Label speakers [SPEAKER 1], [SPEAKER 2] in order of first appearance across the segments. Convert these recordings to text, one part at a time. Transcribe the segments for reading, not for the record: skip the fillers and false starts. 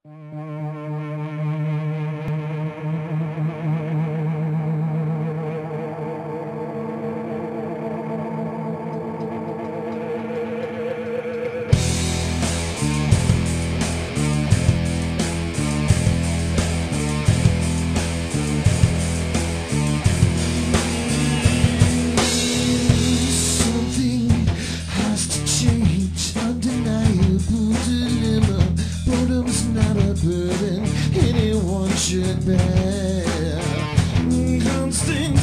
[SPEAKER 1] Should bear constant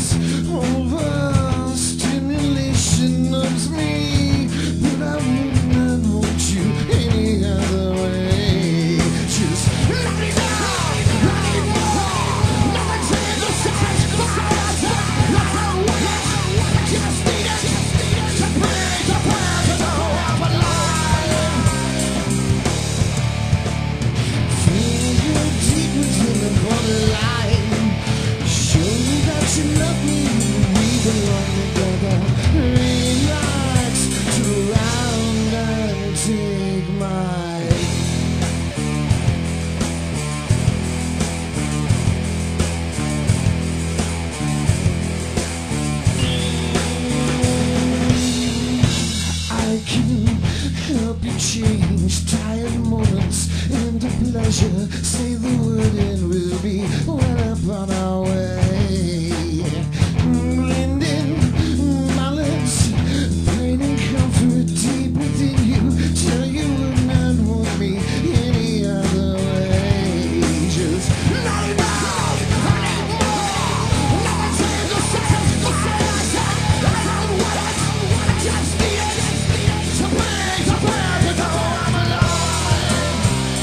[SPEAKER 1] overstimulation numbs me, but I would not want you any other way. Just let me down, let me more. Never change the size, I just need it to breathe, to know I'm alive. Feel you deep within the borderline. Show me that you love me. We belong together. Relax, turn around and take my. I can help you change tired moments into pleasure. Say the word and we'll be well upon our way. Blending malice, pain and comfort deep within you. Tell you would not want me any other way. Just let it out, I need more. Never change the same, the same as that. I don't want it, I just need it to breathe, to know I'm alive.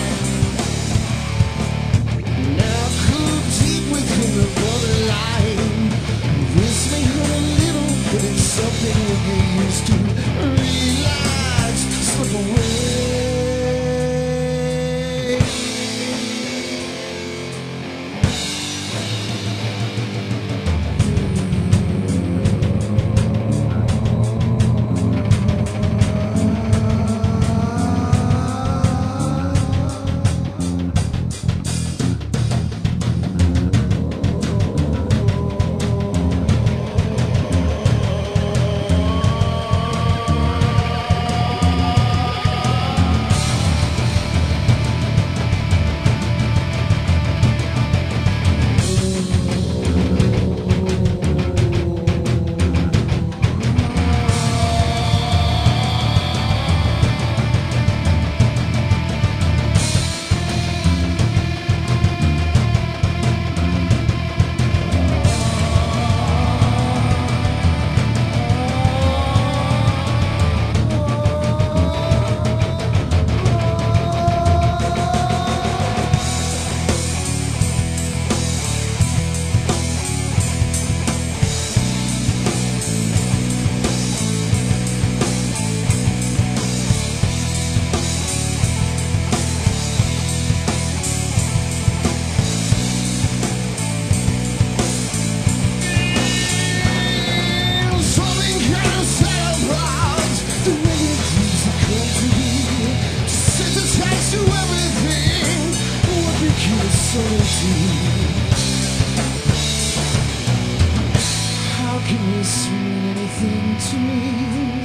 [SPEAKER 1] Now cool deep within the borderline. This may hurt a little, but it's something we'll get used to. Relax, slip away. How can this mean anything to me?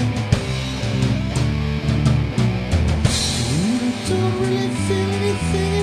[SPEAKER 1] You don't really feel anything